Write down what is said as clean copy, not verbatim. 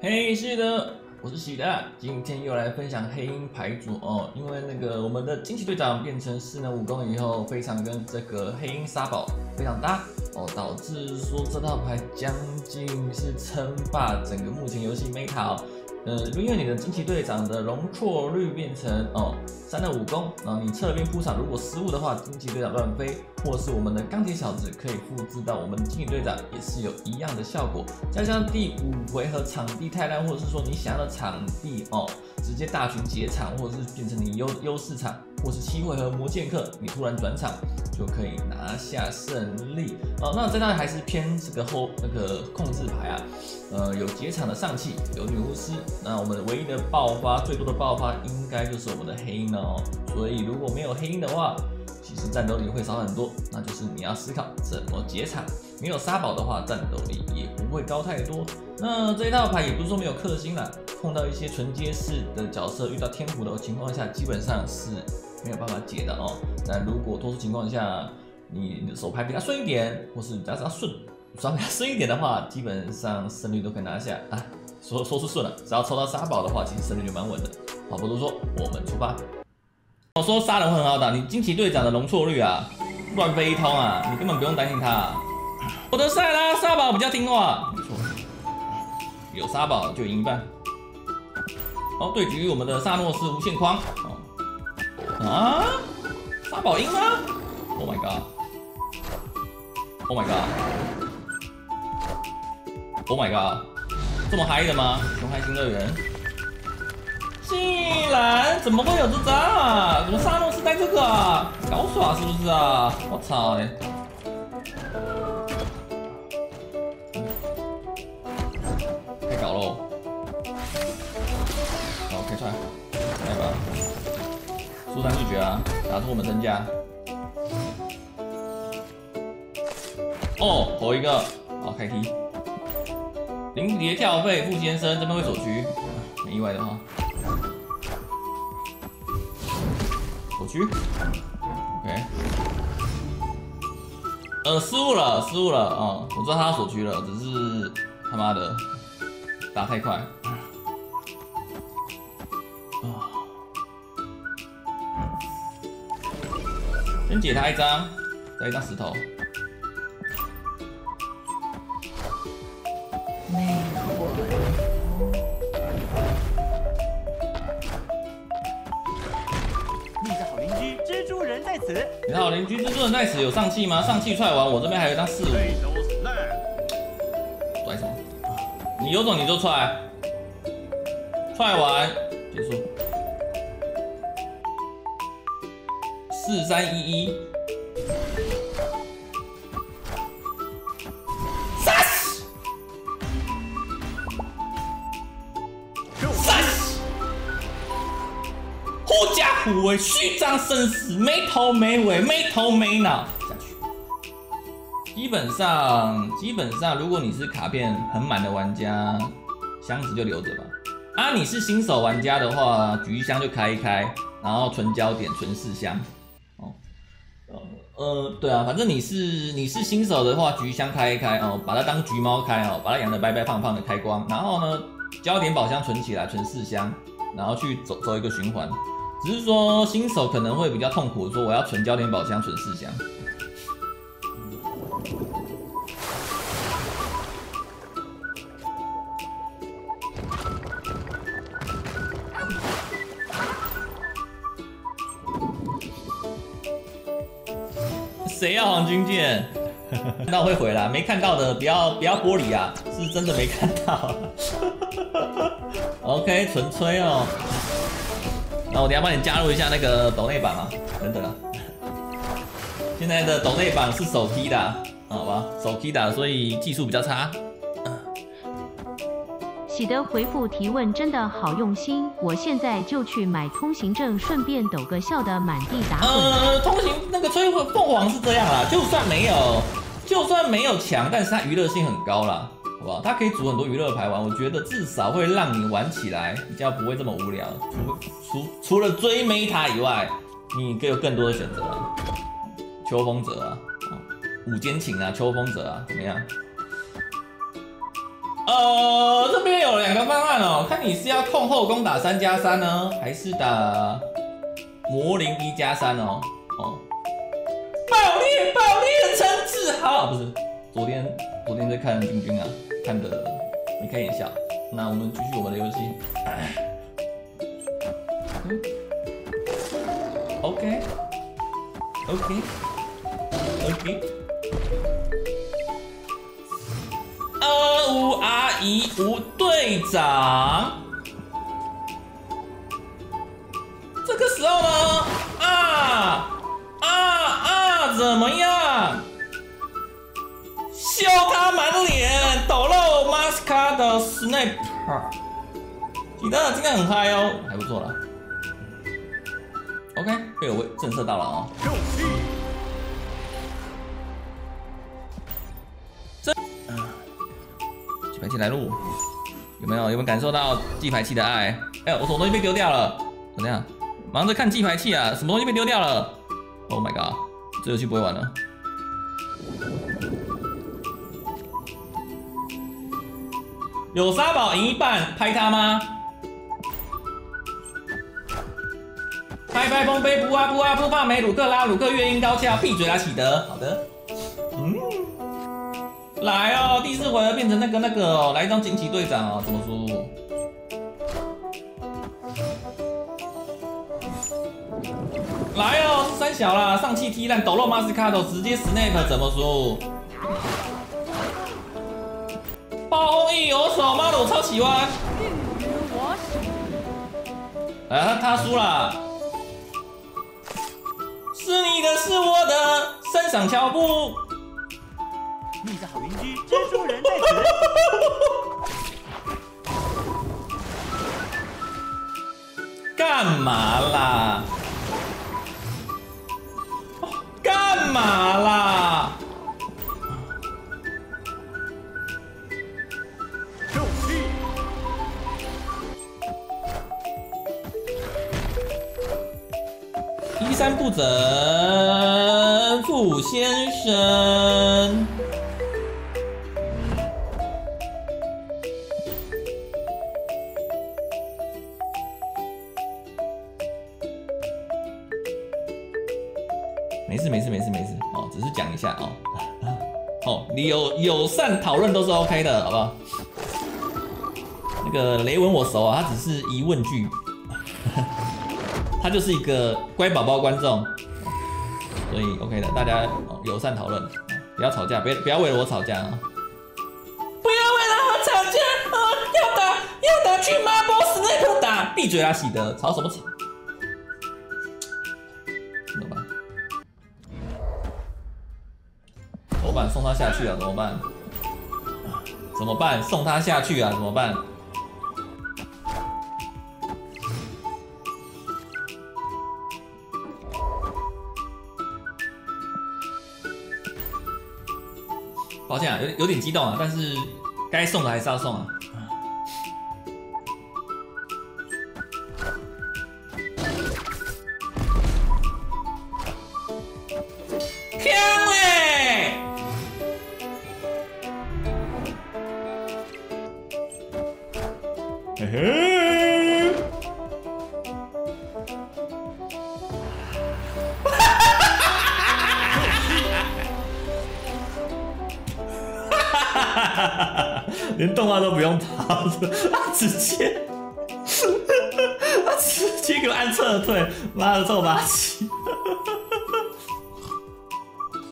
嘿，是的，我是喜的，今天又来分享黑鹰牌组哦。因为我们的惊奇队长变成势能武功以后，非常跟这个黑鹰沙堡非常搭哦，导致说这套牌将近是称霸整个目前游戏 meta 哦。因为你的惊奇队长的容错率变成3的武功，然后你侧边铺场如果失误的话，惊奇队长乱飞，或是我们的钢铁小子可以复制到我们的惊奇队长，也是有一样的效果。加上第5回合场地太烂，或者是说你想要的场地直接大群结场，或者是变成你优势场，或是7回合魔剑客，你突然转场就可以拿下胜利哦。那这套还是偏这个控制牌啊，有结场的上气，有女巫师。那我们唯一的最多的爆发应该就是我们的黑鹰了哦。所以如果没有黑鹰的话，其实战斗力会少很多，那就是你要思考怎么结场。没有沙堡的话，战斗力也不会高太多。那这一套牌也不是说没有克星啦，碰到一些纯接式的角色，遇到天府的情况下，基本上是没有办法解的哦。那如果多数情况下，你的手牌比较顺一点，或是比较顺一点的话，基本上胜率都可以拿下啊。说是顺了，只要抽到沙堡的话，其实胜率就蛮稳的。话不多说，我们出发。我说杀人会很好打，你惊奇队长的容错率啊，乱飞一通啊，你根本不用担心他啊。我的塞拉沙堡比较听话，没错，有沙堡就赢一半。对局我们的萨诺斯无限框沙堡赢吗 ？Oh my god！Oh my god！Oh my god！ 这么嗨的吗？熊嗨新乐园？竟然怎么会有这张啊？怎么萨诺斯带这个啊？搞耍是不是啊？我操太搞喽！好，开出来，来吧，速战速决啊！打出我们身家。投一个，好开踢。临碟跳费，傅先生这边会守局，没意外的话。守局 ，OK。失误了我知道他要守局了，只是他妈的打太快。先解他一张，再一张石头。 你的好邻居蜘蛛人在此。 你的好邻居蜘蛛人在此有上气吗？上气踹完，我这边还有一张4-5。拽什么？你有种你就踹，踹完结束。4-3-1-1。狐假虎威，虚张声势，没头没尾，没头没脑下去。基本上，如果你是卡片很满的玩家，箱子就留着吧。你是新手玩家的话，局箱就开一开，然后存焦点，存4箱。对啊，反正你是新手的话，局箱开一开把它当橘猫开把它养得白白胖胖的开光，然后呢，焦点宝箱存起来，存4箱，然后去走一个循环。只是说新手可能会比较痛苦，说我要存焦点宝箱，存4箱。谁要黄金剑？看到会回来，没看到的不要玻璃啊，是真的没看到。OK， 纯吹哦。那我等一下帮你加入一下那个抖内榜啊，等等啊。现在的抖内榜是手踢的，好吧，手踢的，所以技术比较差。 喜德回复提问真的好用心，我现在就去买通行证，顺便抖个笑的满地打滚。 通行那个吹凤凰是这样啦，就算没有强，但是它娱乐性很高啦。好不好？它可以组很多娱乐牌玩，我觉得至少会让你玩起来比较不会这么无聊。除了追 meta 以外，你有更多的选择啊。秋风者啊，五间情啊，秋风者啊，怎么样？这边有2个方案哦，看你是要控后宫打3+3呢，还是打魔灵1+3哦？哦，爆裂陈志豪，不是，昨天在看君君啊，看的眉开眼笑。那我们继续我们的游戏。OK。25R15队长，这个时候呢，怎么样？笑他满脸，抖露 Mascara 的 Sniper， 记得今天很嗨哦，还不错啦。OK， 被我震慑到了啊、 肉气。 计排器来路，有没有感受到计排器的爱？哎、我什么东西被丢掉了？怎么样？忙着看计排器啊，什么东西被丢掉了 ？Oh my god， 这游戏不会玩了。有沙堡赢一半，拍他吗？拍风飞扑啊扑帕梅鲁克拉鲁克乐音高翘，闭嘴啦喜德。好的，来哦，第4回合变成那个哦，来一张惊奇队长哦，怎么输？来哦，3小啦，上气踢烂，抖露马斯卡头，直接 snap 怎么输？爆轰一有手，妈的我超喜欢。哎，他输了。是你的，是我的，身上脚步。 你的好邻居蜘蛛人在此。 干嘛啦？干嘛啦？ 肉气。 衣衫不整，傅先生。没事哦，只是讲一下哦。哦，你友善讨论都是 OK 的，好不好？那个雷文我熟啊，他只是疑问句。他就是一个乖宝宝观众，所以 OK 的，大家友善讨论，不要吵架，不要为了我吵架啊！不要为了我吵架啊！要打去马波斯内克打，闭嘴啦，喜德，吵什么吵？怎么办？怎么办？送他下去啊？怎么办？怎么办？送他下去啊？怎么办？抱歉啊，有点激动啊，但是该送的还是要送啊。强嘞！嘿嘿。连动画都不用跑，他直接给我按撤退，妈的臭八七！